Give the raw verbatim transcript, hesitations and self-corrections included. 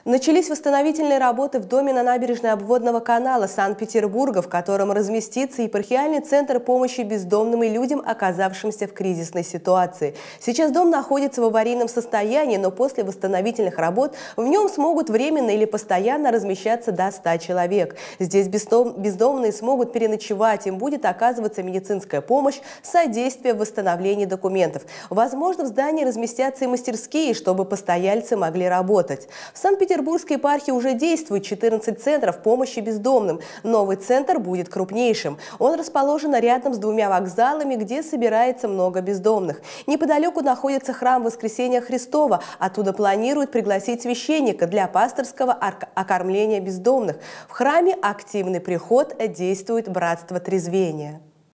Начались восстановительные работы в доме на набережной обводного канала Санкт-Петербурга, в котором разместится епархиальный центр помощи бездомным и людям, оказавшимся в кризисной ситуации. Сейчас дом находится в аварийном состоянии, но после восстановительных работ в нем смогут временно или постоянно размещаться до ста человек. Здесь бездомные смогут переночевать, им будет оказываться медицинская помощь, содействие в восстановлении документов. Возможно, в здании разместятся и мастерские, чтобы постояльцы могли работать. В Санкт-Петербурге В Петербургской епархии уже действует четырнадцать центров помощи бездомным. Новый центр будет крупнейшим. Он расположен рядом с двумя вокзалами, где собирается много бездомных. Неподалеку находится храм Воскресения Христова. Оттуда планируют пригласить священника для пасторского окормления бездомных. В храме активный приход, действует братство трезвения.